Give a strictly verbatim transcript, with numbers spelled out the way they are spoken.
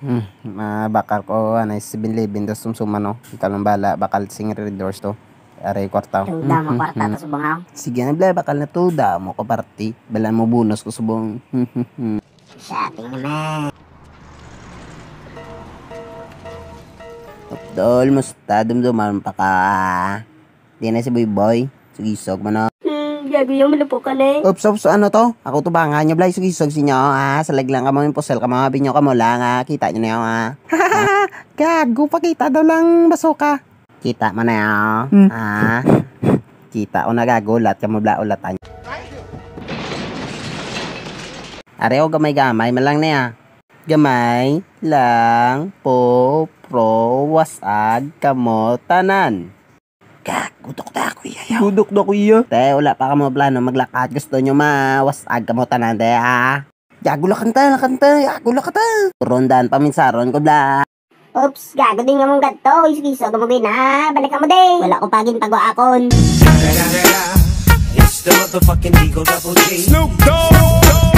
Hmm, mabakal ko ano seven eleven dos sumsuma no. Ikalong bala bakal sing red doors to. Aray kwarta. Tuda mo kwarta to subong. Sige na bla bakal na tuda mo ko party. Balan mo bonus ko subong. Sa ating naman. Tol, musta dumduman pa ka. Di na si Boy Boy. Sugisog mo na. Hmm, gago yung malupo ka na eh. Oops, oops, ano to? Ako to ba nga nyo, Blay, sugisog sinyo, ah. Salag lang ka mo yung pusel ka mga binyo ka mo lang, ah. Kita nyo na yun, ah. Gago, pakita daw lang basoka. Kita mo na yun, ah. Kita o nagagulat ka mo bla ulatan. Areo gamay-gamay, malang na ya. Gamay lang po pro wasag kamo tanan. Gak, gudok na ako iya. Gudok na ako iya. Te, wala pa ka mo plano maglakad. Gusto nyo mawasag kamo tanan, te, ha? Yago la kanta, la kanta, yago la kanta. Rondan paminsaron ko bla. Oops, gago din nga mong gato. Iskiso, gamugin na. Balik ka mo din. Wala ko pagin pag akon. It's the motherfucking Eagle Double G. Snoop Dogg.